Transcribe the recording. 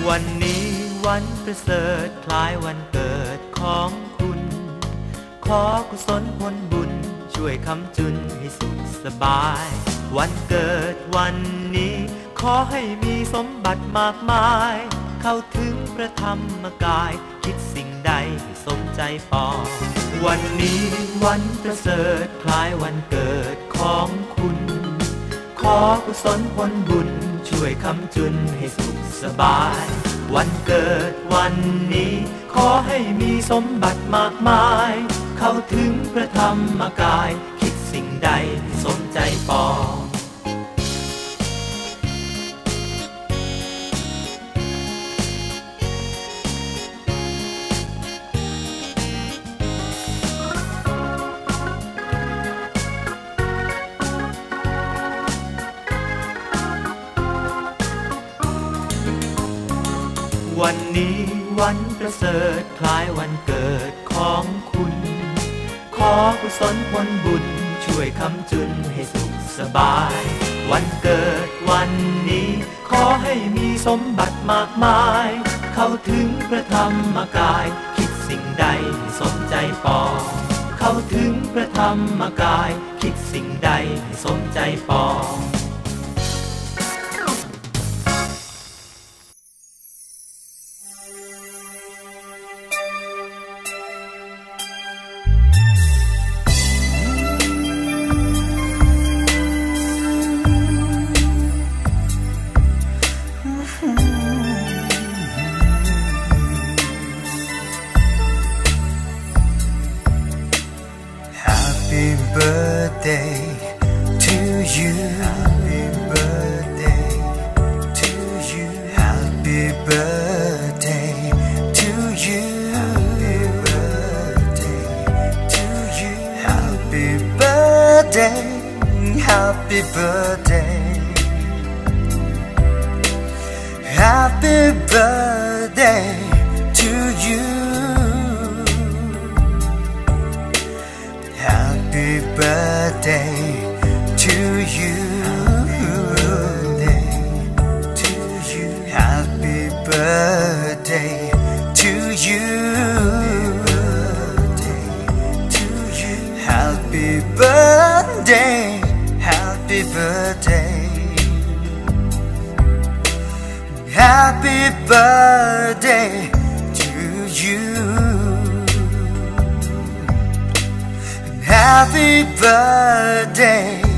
วันนี้วันประเสริฐคล้ายวันเกิดของคุณขอกุศลผลบุญช่วยค้ำจุนให้สุขสบายวันเกิดวันนี้ขอให้มีสมบัติมากมายเข้าถึงพระธรรมกายคิดสิ่งใดให้สมใจปองวันนี้วันประเสริฐคล้ายวันเกิดของคุณขอกุศลผลบุญช่วยค้ำจุนให้สุขสบายวันเกิดวันนี้ขอให้มีสมบัติมากมายเข้าถึงพระธรรมกายคิดสิ่งใดให้สมใจปองวันนี้วันประเสริฐคล้ายวันเกิดของคุณขอกุศลผลบุญช่วยค้ำจุนให้สุขสบายวันเกิดวันนี้ขอให้มีสมบัติมากมายเข้าถึงพระธรรมกายคิดสิ่งใดให้สมใจปองเข้าถึงพระธรรมกายคิดสิ่งใดให้สมใจปอง Happy birthday to you. Happy birthday to you. Happy birthday to you. Happy birthday to you. Happy birthday. Happy birthday. Happy birthday to you. Happy birthday to you. Happy birthday to you. Happy birthday. Happy birthday. Happy birthday to you. Happy birthday